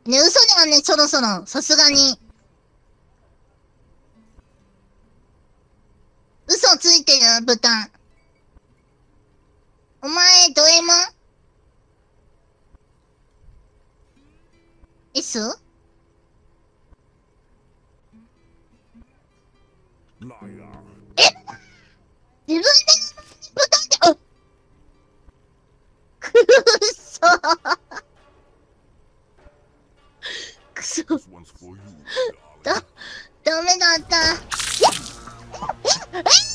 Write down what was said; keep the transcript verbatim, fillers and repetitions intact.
ね、嘘だよね、そろそろ。さすがに。嘘ついてる、豚。お前、ド M？ S？ え、自分で豚って、くっそくそ。だ、ダメだった。え